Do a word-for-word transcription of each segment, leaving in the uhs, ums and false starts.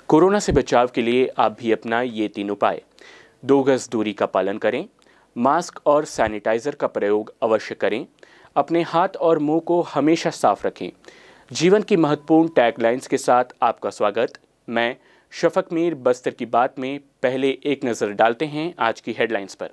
Corona से बचाव के लिए आप भी अपना ये तीन उपाय। दो गज दूरी का पालन करें, मास्क और सैनिटाइजर का प्रयोग अवश्य करें, अपने हाथ और मुंह को हमेशा साफ रखें। जीवन की महत्वपूर्ण टैगलाइंस के साथ आपका स्वागत। मैं शफक मीर बस्तर की बात में पहले एक नज़र डालते हैं आज की हेडलाइंस पर।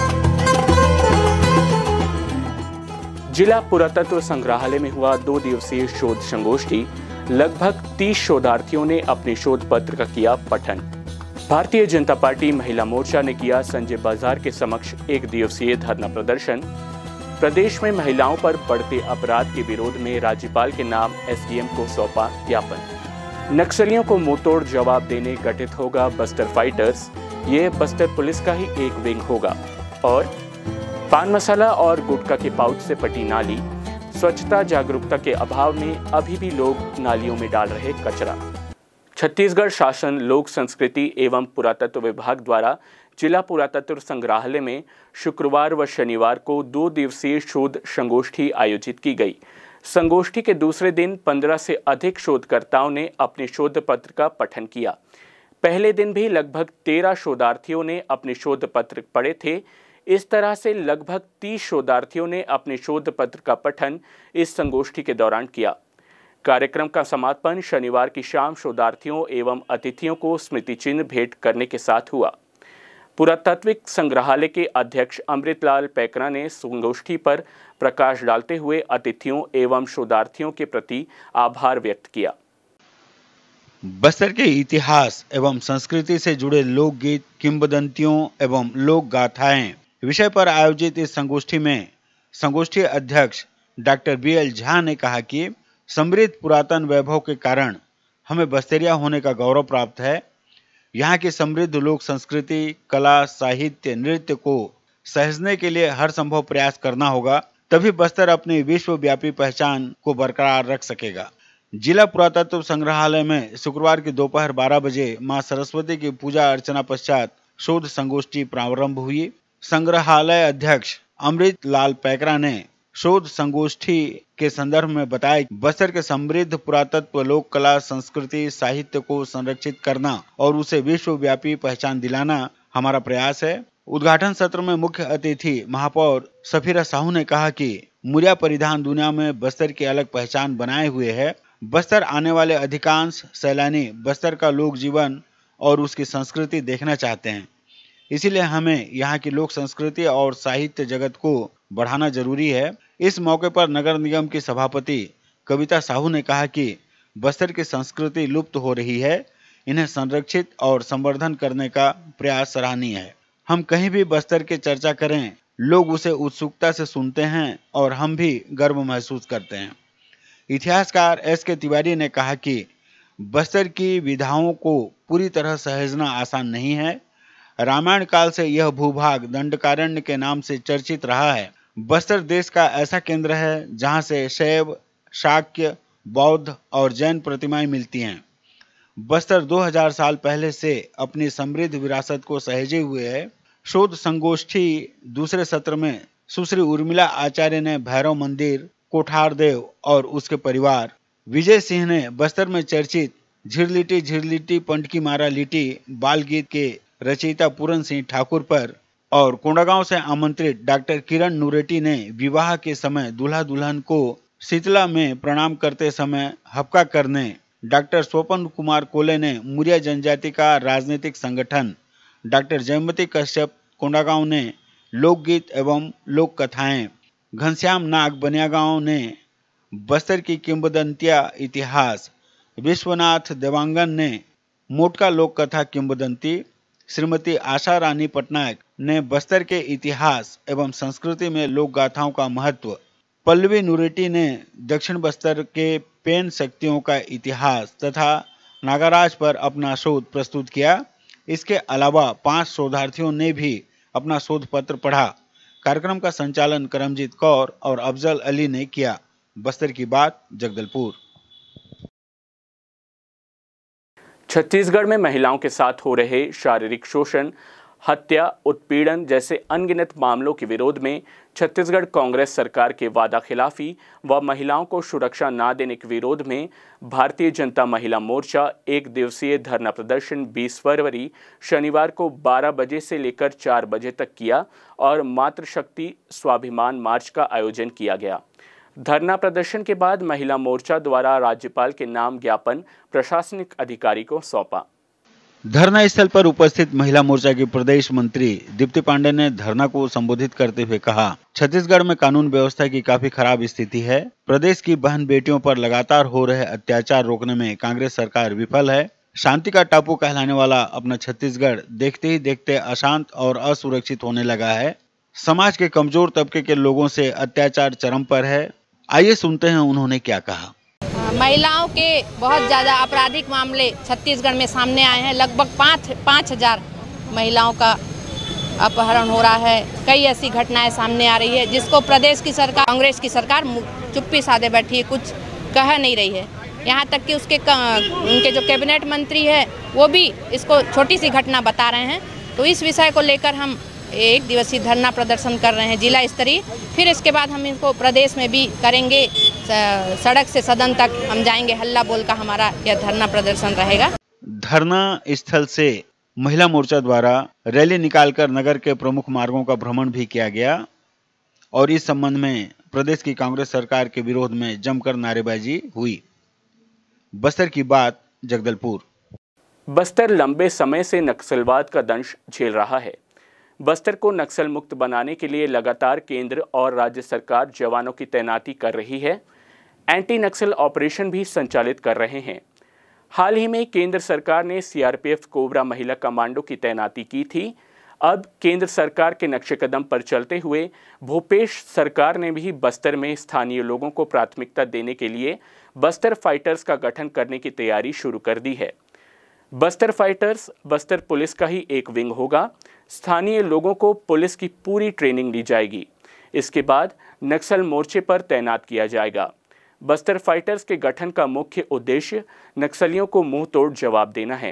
जिला पुरातत्व संग्रहालय में हुआ दो दिवसीय शोध संगोष्ठी। लगभग तीस शोधार्थियों ने अपने शोध पत्र का किया पठन। भारतीय जनता पार्टी महिला मोर्चा ने किया संजय बाजार के समक्ष एक दिवसीय धरना प्रदर्शन। प्रदेश में महिलाओं पर बढ़ते अपराध के विरोध में राज्यपाल के नाम एसडीएम को सौंपा ज्ञापन। नक्सलियों को मुंहतोड़ जवाब देने गठित होगा बस्तर फाइटर्स। ये बस्तर पुलिस का ही एक विंग होगा। और पान मसाला और गुटखा के पाउच से पटी नाली। स्वच्छता जागरूकता के अभाव में अभी भी लोग नालियों में डाल रहे कचरा। छत्तीसगढ़ शासन लोक संस्कृति एवं पुरातत्व विभाग द्वारा जिला पुरातत्व संग्रहालय में शुक्रवार व शनिवार को दो दिवसीय शोध संगोष्ठी आयोजित की गई। संगोष्ठी के दूसरे दिन पंद्रह से अधिक शोधकर्ताओं ने अपने शोध पत्र का पठन किया। पहले दिन भी लगभग तेरह शोधार्थियों ने अपने शोध पत्र पढ़े थे। इस तरह से लगभग तीस शोधार्थियों ने अपने शोध पत्र का पठन इस संगोष्ठी के दौरान किया। कार्यक्रम का समापन शनिवार की शाम शोधार्थियों एवं अतिथियों को स्मृति चिन्ह भेंट करने के साथ हुआ। पुरातात्विक संग्रहालय के अध्यक्ष अमृतलाल पैकरा ने संगोष्ठी पर प्रकाश डालते हुए अतिथियों एवं शोधार्थियों के प्रति आभार व्यक्त किया। बस्तर के इतिहास एवं संस्कृति से जुड़े लोकगीत, किंवदंतियों एवं लोक गाथाएं विषय पर आयोजित इस संगोष्ठी में संगोष्ठी अध्यक्ष डॉक्टर बी एल झा ने कहा कि समृद्ध पुरातन वैभव के कारण हमें बस्तरिया होने का गौरव प्राप्त है। यहाँ की समृद्ध लोक संस्कृति, कला, साहित्य, नृत्य को सहेजने के लिए हर संभव प्रयास करना होगा, तभी बस्तर अपनी विश्वव्यापी पहचान को बरकरार रख सकेगा। जिला पुरातत्व संग्रहालय में शुक्रवार की दोपहर बारह बजे मां सरस्वती की पूजा अर्चना पश्चात शोध संगोष्ठी प्रारंभ हुई। संग्रहालय अध्यक्ष अमृत लाल पैकरा ने शोध संगोष्ठी के संदर्भ में बताया कि बस्तर के समृद्ध पुरातत्व, लोक कला, संस्कृति, साहित्य को संरक्षित करना और उसे विश्वव्यापी पहचान दिलाना हमारा प्रयास है। उद्घाटन सत्र में मुख्य अतिथि महापौर सफीरा साहू ने कहा कि मुरिया परिधान दुनिया में बस्तर की अलग पहचान बनाए हुए है। बस्तर आने वाले अधिकांश सैलानी बस्तर का लोक जीवन और उसकी संस्कृति देखना चाहते हैं, इसीलिए हमें यहाँ की लोक संस्कृति और साहित्य जगत को बढ़ाना जरूरी है। इस मौके पर नगर निगम की सभापति कविता साहू ने कहा कि बस्तर की संस्कृति लुप्त हो रही है, इन्हें संरक्षित और संवर्धन करने का प्रयास सराहनीय है। हम कहीं भी बस्तर की चर्चा करें, लोग उसे उत्सुकता से सुनते हैं और हम भी गर्व महसूस करते हैं। इतिहासकार एस के तिवारी ने कहा कि बस्तर की विधाओं को पूरी तरह सहेजना आसान नहीं है। रामायण काल से यह भूभाग दंडकारण्य के नाम से चर्चित रहा है। बस्तर देश का ऐसा केंद्र है जहां से शैव, शाक्य, बौद्ध और जैन प्रतिमाएं मिलती हैं। बस्तर दो हज़ार साल पहले से अपनी समृद्ध विरासत को सहेजे हुए है। शोध संगोष्ठी दूसरे सत्र में सुश्री उर्मिला आचार्य ने भैरव मंदिर, कोठारदेव और उसके परिवार, विजय सिंह ने बस्तर में चर्चित झिरलिटी झिरलिटी पंटकी मारा लिटी बाल गीत के रचयिता पूरन सिंह ठाकुर पर और कोंडागांव से आमंत्रित डॉक्टर किरण नूरेटी ने विवाह के समय दूल्हा दुल्हन को शीतला में प्रणाम करते समय हपका करने, डॉक्टर स्वपन कुमार कोले ने मुरिया जनजाति का राजनीतिक संगठन, डॉक्टर जयमती कश्यप कोंडागांव ने लोकगीत एवं लोक कथाएं, घनश्याम नाग बनियागांव ने बस्तर की किंवदंतियां इतिहास, विश्वनाथ देवांगन ने मोटका लोक कथा किंवदंती, श्रीमती आशा रानी पटनायक ने बस्तर के इतिहास एवं संस्कृति में लोक गाथाओं का महत्व, पल्लवी नूरेटी ने दक्षिण बस्तर के पेन शक्तियों का इतिहास तथा नागाराज पर अपना शोध प्रस्तुत किया। इसके अलावा पांच शोधार्थियों ने भी अपना शोध पत्र पढ़ा। कार्यक्रम का संचालन करमजीत कौर और अफजल अली ने किया। बस्तर की बात, जगदलपुर। छत्तीसगढ़ में महिलाओं के साथ हो रहे शारीरिक शोषण, हत्या, उत्पीड़न जैसे अनगिनत मामलों के विरोध में छत्तीसगढ़ कांग्रेस सरकार के वादा खिलाफी व महिलाओं को सुरक्षा न देने के विरोध में भारतीय जनता महिला मोर्चा एक दिवसीय धरना प्रदर्शन बीस फरवरी शनिवार को बारह बजे से लेकर चार बजे तक किया और मातृशक्ति स्वाभिमान मार्च का आयोजन किया गया। धरना प्रदर्शन के बाद महिला मोर्चा द्वारा राज्यपाल के नाम ज्ञापन प्रशासनिक अधिकारी को सौंपा। धरना स्थल पर उपस्थित महिला मोर्चा की प्रदेश मंत्री दीप्ति पांडे ने धरना को संबोधित करते हुए कहा, छत्तीसगढ़ में कानून व्यवस्था की काफी खराब स्थिति है। प्रदेश की बहन बेटियों पर लगातार हो रहे अत्याचार रोकने में कांग्रेस सरकार विफल है। शांति का टापू कहलाने वाला अपना छत्तीसगढ़ देखते ही देखते अशांत और असुरक्षित होने लगा है। समाज के कमजोर तबके के लोगों से अत्याचार चरम पर है। आइए सुनते हैं उन्होंने क्या कहा। महिलाओं के बहुत ज़्यादा आपराधिक मामले छत्तीसगढ़ में सामने आए हैं। लगभग पाँच पाँच हजार महिलाओं का अपहरण हो रहा है। कई ऐसी घटनाएं सामने आ रही है जिसको प्रदेश की सरकार, कांग्रेस की सरकार चुप्पी साधे बैठी है, कुछ कह नहीं रही है। यहाँ तक कि उसके उनके जो कैबिनेट मंत्री है वो भी इसको छोटी सी घटना बता रहे हैं। तो इस विषय को लेकर हम एक दिवसीय धरना प्रदर्शन कर रहे हैं जिला स्तरीय। फिर इसके बाद हम इनको प्रदेश में भी करेंगे। सड़क से सदन तक हम जाएंगे। हल्ला बोल का हमारा यह धरना प्रदर्शन रहेगा। धरना स्थल से महिला मोर्चा द्वारा रैली निकालकर नगर के प्रमुख मार्गों का भ्रमण भी किया गया और इस संबंध में प्रदेश की कांग्रेस सरकार के विरोध में जमकर नारेबाजी हुई। बस्तर की बात जगदलपुर। बस्तर लंबे समय से नक्सलवाद का दंश झेल रहा है। बस्तर को नक्सल मुक्त बनाने के लिए लगातार केंद्र और राज्य सरकार जवानों की तैनाती कर रही है। एंटी नक्सल ऑपरेशन भी संचालित कर रहे हैं। हाल ही में केंद्र सरकार ने सीआरपीएफ कोबरा महिला कमांडो की तैनाती की थी। अब केंद्र सरकार के नक्शे कदम पर चलते हुए भूपेश सरकार ने भी बस्तर में स्थानीय लोगों को प्राथमिकता देने के लिए बस्तर फाइटर्स का गठन करने की तैयारी शुरू कर दी है। बस्तर फाइटर्स बस्तर पुलिस का ही एक विंग होगा। स्थानीय लोगों को पुलिस की पूरी ट्रेनिंग दी जाएगी। इसके बाद नक्सल मोर्चे पर तैनात किया जाएगा। बस्तर फाइटर्स के गठन का मुख्य उद्देश्य नक्सलियों को मुंह तोड़ जवाब देना है।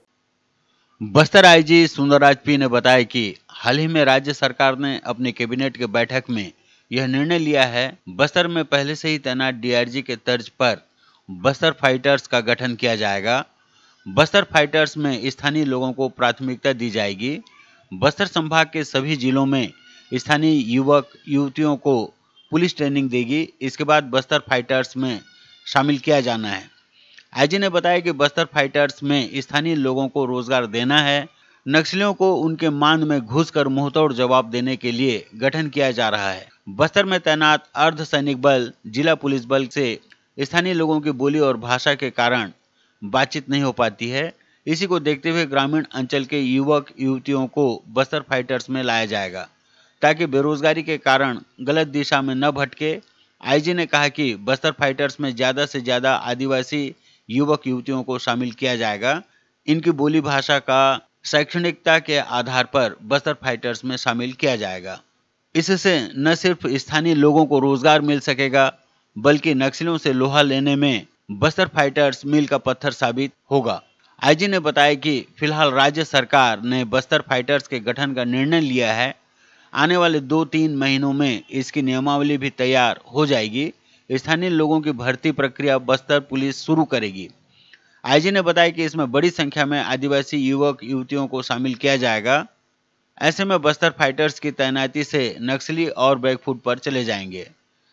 बस्तर आईजी सुंदरराज पी ने बताया कि हाल ही में राज्य सरकार ने अपने कैबिनेट के बैठक में यह निर्णय लिया है। बस्तर में पहले से ही तैनात डीआरजी के तर्ज पर बस्तर फाइटर्स का गठन किया जाएगा। बस्तर फाइटर्स में स्थानीय लोगों को प्राथमिकता दी जाएगी। बस्तर संभाग के सभी जिलों में स्थानीय युवक युवतियों को पुलिस ट्रेनिंग देगी। इसके बाद बस्तर फाइटर्स में शामिल किया जाना है। आईजी ने बताया कि बस्तर फाइटर्स में स्थानीय लोगों को रोजगार देना है। नक्सलियों को उनके मान में घुसकर मुंहतोड़ जवाब देने के लिए गठन किया जा रहा है। बस्तर में तैनात अर्ध सैनिक बल, जिला पुलिस बल से स्थानीय लोगों की बोली और भाषा के कारण बातचीत नहीं हो पाती है। इसी को देखते हुए ग्रामीण अंचल के युवक युवतियों को बस्तर फाइटर्स में लाया जाएगा ताकि बेरोजगारी के कारण गलत दिशा में न भटके। आईजी ने कहा कि बस्तर फाइटर्स में ज्यादा से ज्यादा आदिवासी युवक युवतियों को शामिल किया जाएगा। इनकी बोली भाषा का शैक्षणिकता के आधार पर बस्तर फाइटर्स में शामिल किया जाएगा। इससे न सिर्फ स्थानीय लोगों को रोजगार मिल सकेगा बल्कि नक्सलियों से लोहा लेने में बस्तर फाइटर्स मील का पत्थर साबित होगा। आईजी ने बताया कि फिलहाल राज्य सरकार ने बस्तर फाइटर्स के गठन का निर्णय लिया है। आने वाले दो तीन महीनों में इसकी नियमावली भी तैयार हो जाएगी। स्थानीय लोगों की भर्ती प्रक्रिया बस्तर पुलिस शुरू करेगी। आईजी ने बताया कि इसमें बड़ी संख्या में आदिवासी युवक युवतियों को शामिल किया जाएगा। ऐसे में बस्तर फाइटर्स की तैनाती से नक्सली और बैकफुट पर चले जाएंगे।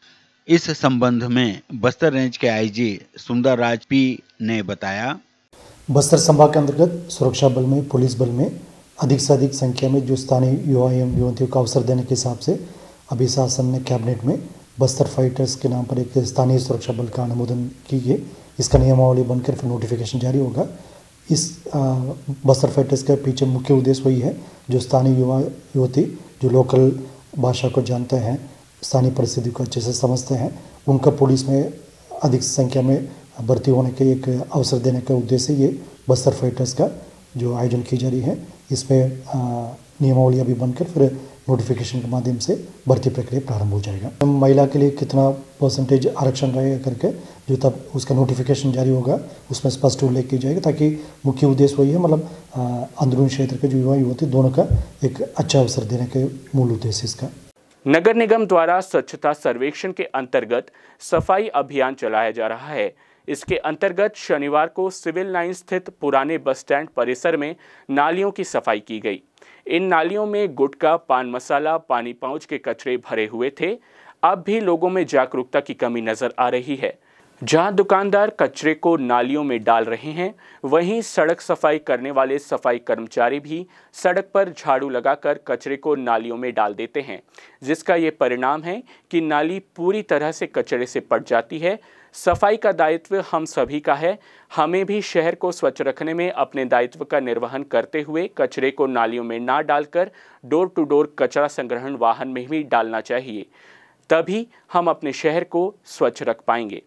इस संबंध में बस्तर रेंज के आईजी सुंदरराज पी ने बताया, बस्तर संभाग के अंतर्गत सुरक्षा बल में, पुलिस बल में अधिक से अधिक संख्या में जो स्थानीय युवा एवं युवतियों को अवसर देने के हिसाब से अभी शासन ने कैबिनेट में बस्तर फाइटर्स के नाम पर एक स्थानीय सुरक्षा बल का अनुमोदन की है। इसका नियमावली बनकर फिर नोटिफिकेशन जारी होगा। इस आ, बस्तर फाइटर्स के पीछे मुख्य उद्देश्य वही है जो स्थानीय युवा युवती जो लोकल भाषा को जानते हैं, स्थानीय परिस्थिति को अच्छे से समझते हैं, उनका पुलिस में अधिक संख्या में भर्ती होने के एक अवसर देने का उद्देश्य ये बस्तर फाइटर्स का जो आयोजन की जा रही है। इसमें नियमावली अभी बनकर फिर नोटिफिकेशन के माध्यम से भर्ती प्रक्रिया प्रारंभ हो जाएगा। महिला के लिए कितना परसेंटेज आरक्षण रहेगा करके जो तब उसका नोटिफिकेशन जारी होगा उसमें स्पष्ट उल्लेख की जाएगा, ताकि मुख्य उद्देश्य वही है, मतलब अंदरूनी क्षेत्र के जो युवा युवती दोनों का एक अच्छा अवसर देने के मूल उद्देश्य इसका। नगर निगम द्वारा स्वच्छता सर्वेक्षण के अंतर्गत सफाई अभियान चलाया जा रहा है। इसके अंतर्गत शनिवार को सिविल लाइन स्थित पुराने बस स्टैंड परिसर में नालियों की सफाई की गई। इन नालियों में गुटखा, पान मसाला, पानी पाउच के कचरे भरे हुए थे। अब भी लोगों में जागरूकता की कमी नजर आ रही है। जहां दुकानदार कचरे को नालियों में डाल रहे हैं, वहीं सड़क सफाई करने वाले सफाई कर्मचारी भी सड़क पर झाड़ू लगाकर कचरे को नालियों में डाल देते हैं, जिसका ये परिणाम है कि नाली पूरी तरह से कचरे से पट जाती है। सफाई का दायित्व हम सभी का है। हमें भी शहर को स्वच्छ रखने में अपने दायित्व का निर्वहन करते हुए कचरे को नालियों में ना डालकर डोर टू डोर कचरा संग्रहण वाहन में भी डालना चाहिए, तभी हम अपने शहर को स्वच्छ रख पाएंगे।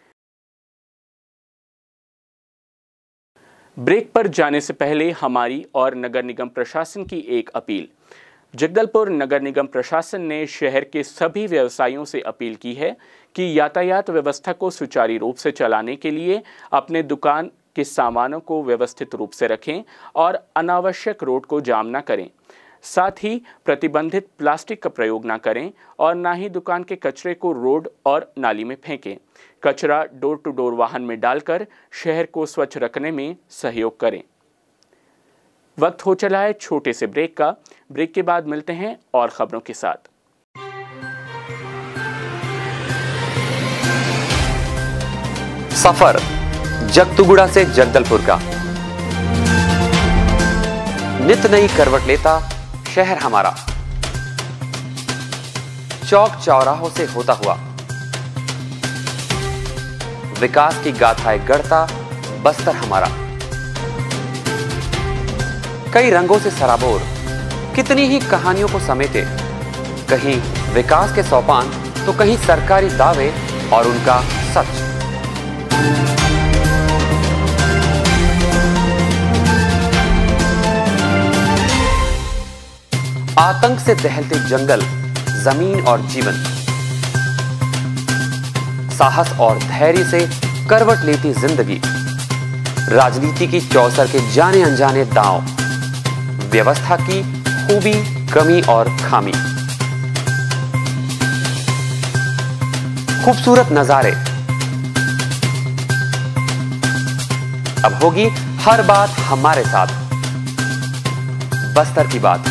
ब्रेक पर जाने से पहले हमारी और नगर निगम प्रशासन की एक अपील। जगदलपुर नगर निगम प्रशासन ने शहर के सभी व्यवसायियों से अपील की है कि यातायात व्यवस्था को सुचारू रूप से चलाने के लिए अपने दुकान के सामानों को व्यवस्थित रूप से रखें और अनावश्यक रोड को जाम न करें। साथ ही प्रतिबंधित प्लास्टिक का प्रयोग न करें और न ही दुकान के कचरे को रोड और नाली में फेंकें। कचरा डोर टू डोर वाहन में डालकर शहर को स्वच्छ रखने में सहयोग करें। वक्त हो चला है छोटे से ब्रेक का। ब्रेक के बाद मिलते हैं और खबरों के साथ। सफर जगतुगुड़ा से जगदलपुर का नित नई करवट लेता शहर हमारा, चौक चौराहों से होता हुआ विकास की गाथाएं गढ़ता बस्तर हमारा। कई रंगों से सराबोर कितनी ही कहानियों को समेटे, कहीं विकास के सोपान तो कहीं सरकारी दावे और उनका सच। आतंक से दहलते जंगल, जमीन और जीवन, साहस और धैर्य से करवट लेती जिंदगी, राजनीति की चौसर के जाने अनजाने दांव, व्यवस्था की खूबी, कमी और खामी, खूबसूरत नजारे। अब होगी हर बात हमारे साथ, बस्तर की बात।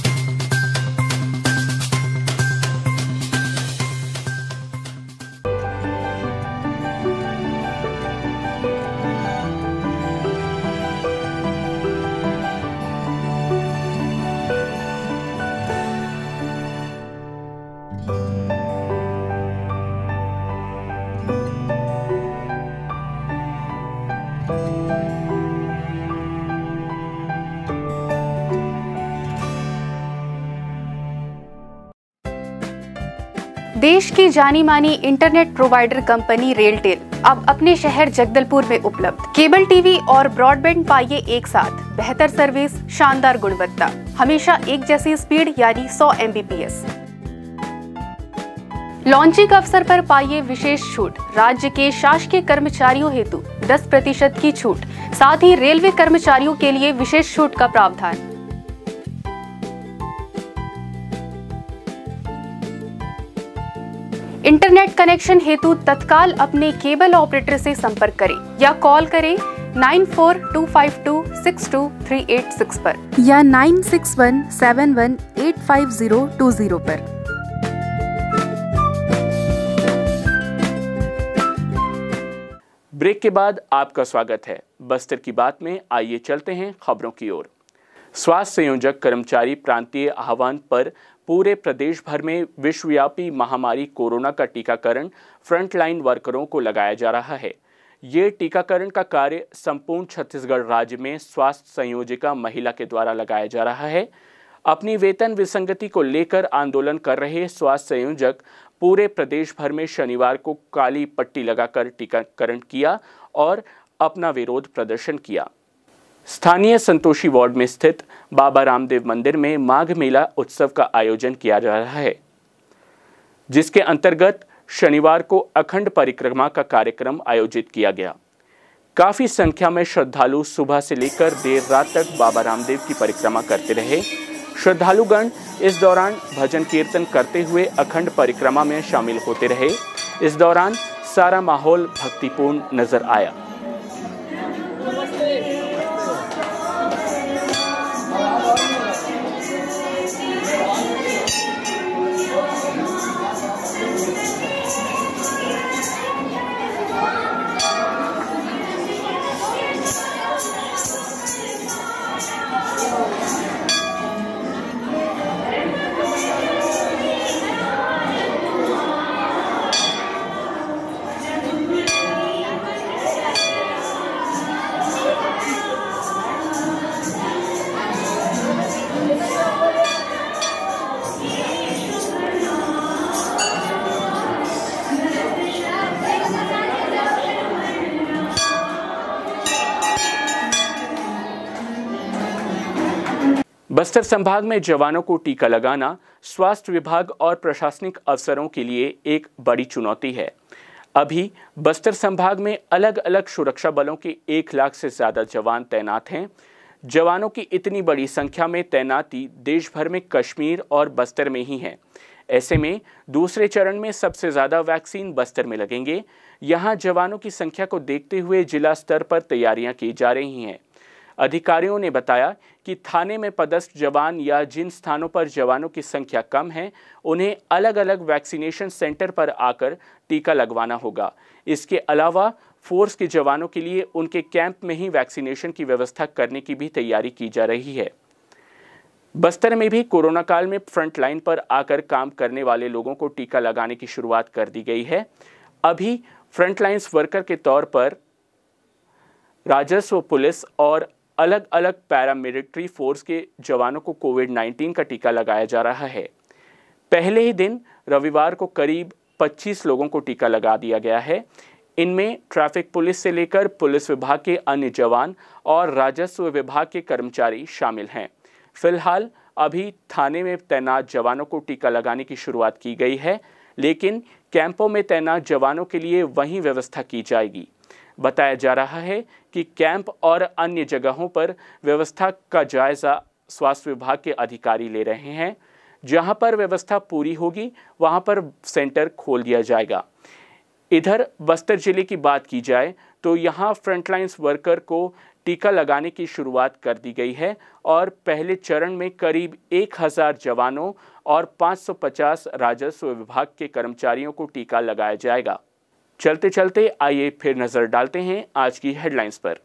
देश की जानी मानी इंटरनेट प्रोवाइडर कंपनी रेलटेल अब अपने शहर जगदलपुर में उपलब्ध। केबल टीवी और ब्रॉडबैंड पाइए एक साथ, बेहतर सर्विस, शानदार गुणवत्ता, हमेशा एक जैसी स्पीड यानी सौ M B P S. Launching अवसर पर पाइए विशेष छूट। राज्य के शासकीय कर्मचारियों हेतु दस प्रतिशत की छूट, साथ ही रेलवे कर्मचारियों के लिए विशेष छूट का प्रावधान। इंटरनेट कनेक्शन हेतु तत्काल अपने केबल ऑपरेटर से संपर्क करें या कॉल करें nine four two five two six two three eight six पर या nine six one seven one eight five zero two zero पर। ब्रेक के बाद आपका स्वागत है। बस्तर की बात में आइए चलते हैं खबरों की ओर। स्वास्थ्य संयोजक कर्मचारी प्रांतीय आह्वान पर पूरे प्रदेश भर में विश्वव्यापी महामारी कोरोना का टीकाकरण फ्रंटलाइन वर्करों को लगाया जा रहा है। ये टीकाकरण का कार्य संपूर्ण छत्तीसगढ़ राज्य में स्वास्थ्य संयोजिका महिला के द्वारा लगाया जा रहा है। अपनी वेतन विसंगति को लेकर आंदोलन कर रहे स्वास्थ्य संयोजक पूरे प्रदेश भर में शनिवार को काली पट्टी लगाकर टीकाकरण किया और अपना विरोध प्रदर्शन किया। स्थानीय संतोषी वार्ड में स्थित बाबा रामदेव मंदिर में माघ मेला उत्सव का आयोजन किया जा रहा है, जिसके अंतर्गत शनिवार को अखंड परिक्रमा का कार्यक्रम आयोजित किया गया। काफी संख्या में श्रद्धालु सुबह से लेकर देर रात तक बाबा रामदेव की परिक्रमा करते रहे। श्रद्धालुगण इस दौरान भजन कीर्तन करते हुए अखंड परिक्रमा में शामिल होते रहे। इस दौरान सारा माहौल भक्तिपूर्ण नजर आया। बस्तर संभाग में जवानों को टीका लगाना स्वास्थ्य विभाग और प्रशासनिक अफसरों के लिए एक बड़ी चुनौती है। अभी बस्तर संभाग में अलग अलग सुरक्षा बलों के एक लाख से ज्यादा जवान तैनात हैं। जवानों की इतनी बड़ी संख्या में तैनाती देश भर में कश्मीर और बस्तर में ही है। ऐसे में दूसरे चरण में सबसे ज्यादा वैक्सीन बस्तर में लगेंगे। यहां जवानों की संख्या को देखते हुए जिला स्तर पर तैयारियां की जा रही हैं। अधिकारियों ने बताया कि थाने में पदस्थ जवान या जिन स्थानों पर जवानों की संख्या कम है, उन्हें अलग अलग वैक्सीनेशन सेंटर पर आकर टीका लगवाना होगा। इसके अलावा फोर्स के जवानों के लिए उनके कैंप में ही वैक्सीनेशन की व्यवस्था करने की भी तैयारी की जा रही है। बस्तर में भी कोरोना काल में फ्रंट लाइन पर आकर काम करने वाले लोगों को टीका लगाने की शुरुआत कर दी गई है। अभी फ्रंटलाइंस वर्कर के तौर पर राजस्व, पुलिस और अलग अलग पैरामिलिट्री फोर्स के जवानों को कोविड नाइन्टीन का टीका लगाया जा रहा है। पहले ही दिन रविवार को करीब पच्चीस लोगों को टीका लगा दिया गया है। इनमें ट्रैफिक पुलिस से लेकर पुलिस विभाग के अन्य जवान और राजस्व विभाग के कर्मचारी शामिल हैं। फिलहाल अभी थाने में तैनात जवानों को टीका लगाने की शुरुआत की गई है, लेकिन कैंपों में तैनात जवानों के लिए वहीं व्यवस्था की जाएगी। बताया जा रहा है कि कैंप और अन्य जगहों पर व्यवस्था का जायजा स्वास्थ्य विभाग के अधिकारी ले रहे हैं। जहां पर व्यवस्था पूरी होगी वहां पर सेंटर खोल दिया जाएगा। इधर बस्तर जिले की बात की जाए तो यहां फ्रंटलाइंस वर्कर को टीका लगाने की शुरुआत कर दी गई है और पहले चरण में करीब एक हज़ार जवानों और पाँच सौ पचास राजस्व विभाग के कर्मचारियों को टीका लगाया जाएगा। चलते चलते आइए फिर नजर डालते हैं आज की हेडलाइंस पर।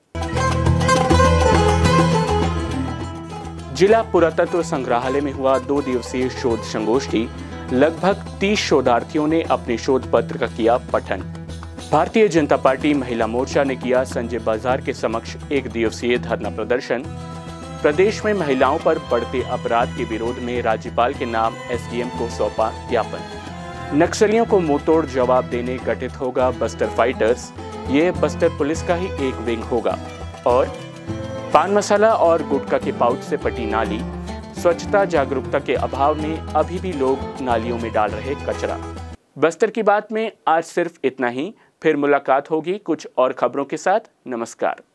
जिला पुरातत्व संग्रहालय में हुआ दो दिवसीय शोध संगोष्ठी। लगभग तीस शोधार्थियों ने अपने शोध पत्र का किया पठन। भारतीय जनता पार्टी महिला मोर्चा ने किया संजय बाजार के समक्ष एक दिवसीय धरना प्रदर्शन। प्रदेश में महिलाओं पर बढ़ते अपराध के विरोध में राज्यपाल के नाम एसडीएम को सौंपा ज्ञापन। नक्सलियों को मुंहतोड़ जवाब देने गठित होगा बस्तर फाइटर्स। ये बस्तर पुलिस का ही एक विंग होगा। और पान मसाला और गुटखा के पाउच से पटी नाली। स्वच्छता जागरूकता के अभाव में अभी भी लोग नालियों में डाल रहे कचरा। बस्तर की बात में आज सिर्फ इतना ही। फिर मुलाकात होगी कुछ और खबरों के साथ। नमस्कार।